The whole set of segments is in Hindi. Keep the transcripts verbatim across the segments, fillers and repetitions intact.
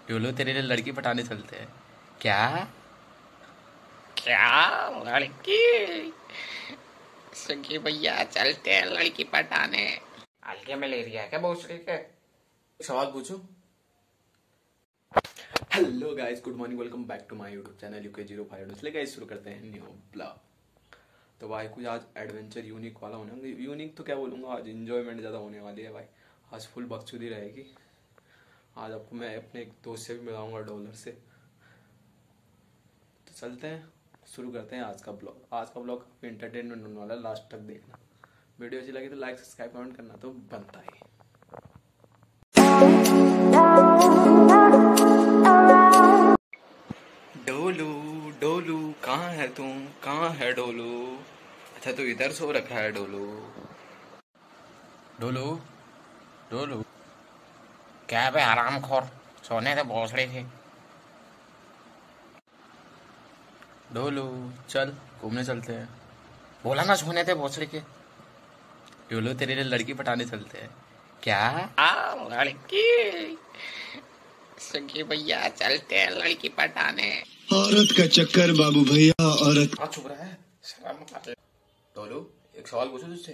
डोलू तेरे लिए लड़की पटाने चलते हैं क्या? क्या लड़की? सगी भैया चलते हैं लड़की पटाने। हल्के में ले रही है क्या भोसड़ी के? सवाल पूछूं? Hello guys, good morning, welcome back to my YouTube channel UK zero five. इसलिए गाइस शुरू करते हैं न्यू ब्लॉग। तो भाई कुछ आज एडवेंचर यूनिक वाला होने होंगे। यूनिक तो क्या बोलूँगा, आज इंजॉयमेंट ज़्यादा होने वाली है भाई। आज फुल बकचोदी रहेगी। आज आपको मैं अपने एक दोस्त से भी मिलाऊंगा, डॉलर से। तो चलते हैं, शुरू करते हैं आज का ब्लॉग। आज का ब्लॉग काफ़ी इंटरटेनमेंट होने वाला है, लास्ट तक देखना। वीडियो अच्छी लगी तो लाइक सब्सक्राइब कमेंट करना तो बनता ही। डोलू डोलू कहाँ है तू? कहाँ है डोलू? अच्छा तू इधर सो रखा है डोलू। डोलू डोलू क्या बे हरामखोर, सोने से भोसड़ी थी। डोलू चल घूमने चलते हैं। बोला ना सोने थे भोसड़ी के। डोलू तेरे लिए लड़की पटाने चलते हैं क्या? आ लड़की, सगी भैया चलते हैं लड़की पटाने। औरत का चक्कर बाबू भैया, औरत। हाँ चुप रहा है। शर्म कर। डोलू एक सवाल पूछो तुझसे।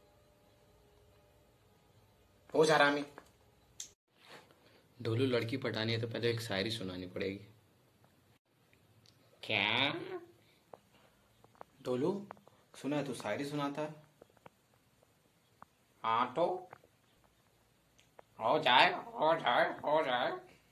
पूछ हरामी। डोलू लड़की पटानी है तो पहले एक शायरी सुनानी पड़ेगी। क्या? डोलू सुना है तू शायरी सुनाता है। हाँ तो हो जाए हो जाए हो जाए।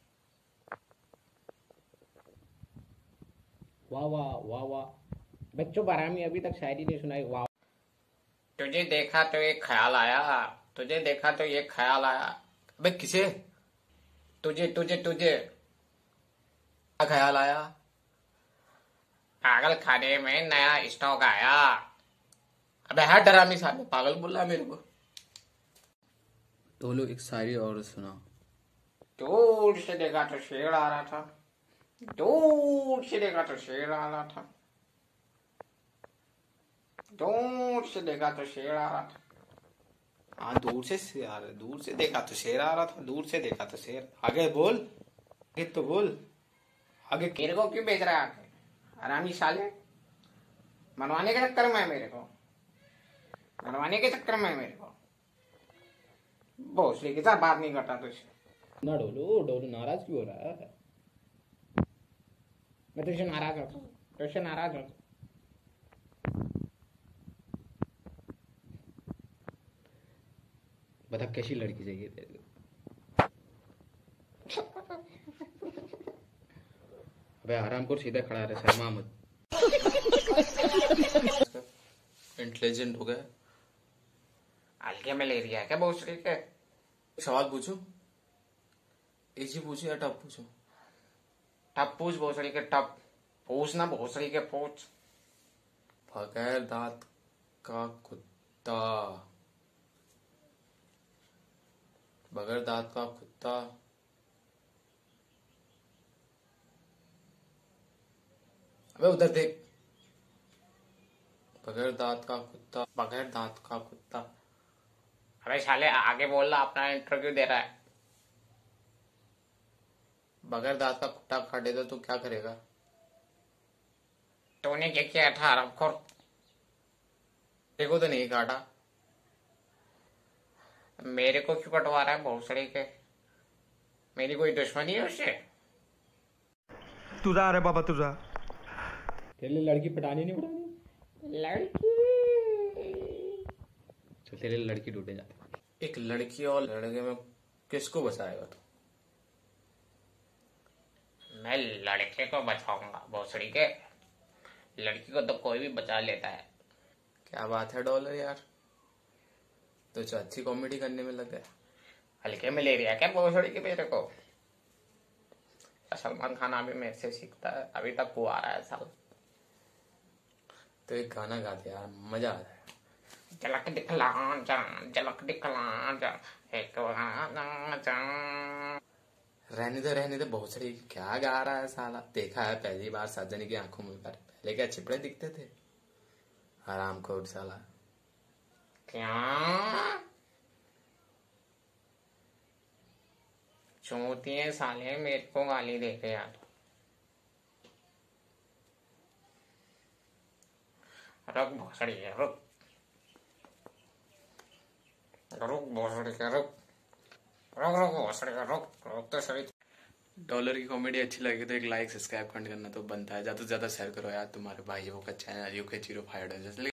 वाह वाह वाह वाह। बच्चों बारामी अभी तक शायरी नहीं सुनाई। वाह। तुझे देखा तो एक ख्याल आया, तुझे देखा तो ये ख्याल आया। अबे किसे? तुझे तुझे तुझे क्या ख्याल आया? पागल खाने में नया स्टॉक आया। अबे है डरामी साले, पागल बोल रहा है मेरे को। डोलू एक शायरी और सुना। दूर से देखा तो शेर आ रहा था, दूर से देखा तो शेर आ रहा था, दूर से देखा तो शेर आ रहा था। हाँ दूर से शेर आ रहा, दूर से देखा तो शेर आ रहा था, दूर से देखा तो शेर। आगे बोल, आगे तो बोल, आगे। मेरे को क्यों बेच रहा है हरामी साले? मनवाने के चक्कर में है मेरे को, मनवाने के चक्कर में है मेरे को। भोसड़ी के साथ बात नहीं करता तुझसे। ना डोलू, डोलू नाराज क्यों हो रहा है? मैं तुझसे नाराज हूँ, तुझसे नाराज हूँ। बता कैसी लड़की चाहिए तेरे को? अबे आराम कर, सीधा खड़ा रहे, शर्मा मत। इंटेलिजेंट हो गया। हल्के में ले रही है क्या भोसड़ी के? सवाल पूछूं? इजी पूछूं या टफ पूछूं? टप पूछ भोसड़ी के, टप पूछ ना भोसड़ी के पूछ। बगैर दांत का कुत्ता, बगैर दांत का कुत्ता। अबे उधर देख, बगैर दांत का कुत्ता, बगैर दांत का कुत्ता। अरे साले आगे बोल रहा, अपना इंटरव्यू दे रहा है। बगैर दांत का कुत्ता काटे तो तू क्या करेगा? तूने क्या किया था हरामखोर? देखो तो नहीं काटा। मेरे को क्यों कटवा रहा है भोसड़ी के? मेरी कोई दुश्मनी है उससे? तुझा अरे बाबा तुझा। तेरे लिए लड़की पटानी नहीं पटानी? लड़की, चल तेरे लिए लड़की ढूंढे जाते। एक लड़की और लड़के में किसको बचाएगा तू? मैं लड़के को बचाऊंगा भोसड़ी के। लड़की को तो कोई भी बचा लेता है। क्या बात है डॉलर यार, तो जो अच्छी कॉमेडी करने में लग गया। हल्के में ले रही है क्या भोसड़ी के मेरे को? सलमान खान अभी मेरे से सीखता है, अभी तक वो आ रहा है साल। तो एक गाना गाते यार, मजा आ रहा है। झलक दिखला जा, झलक दिखला जा, एक जा। रहने दे रहने दे भोसड़ी, क्या गा रहा है साला। देखा है पहली बार सजनी की आंखों में पर, पहले क्या चिपड़े दिखते थे? आराम को साला। क्या चौथी साले मेरे को गाली दे के यार। रुक भोसड़ी है, रुक रुक भोसड़ी है, रुक रुक रुक भोसड़ी है, रुक रुक तो सही। डॉलर की कॉमेडी अच्छी लगी तो एक लाइक सब्सक्राइब करना तो बनता है, ज्यादा से ज्यादा शेयर करो यार तुम्हारे भाइयों का चैनल यूके जीरो फाइव।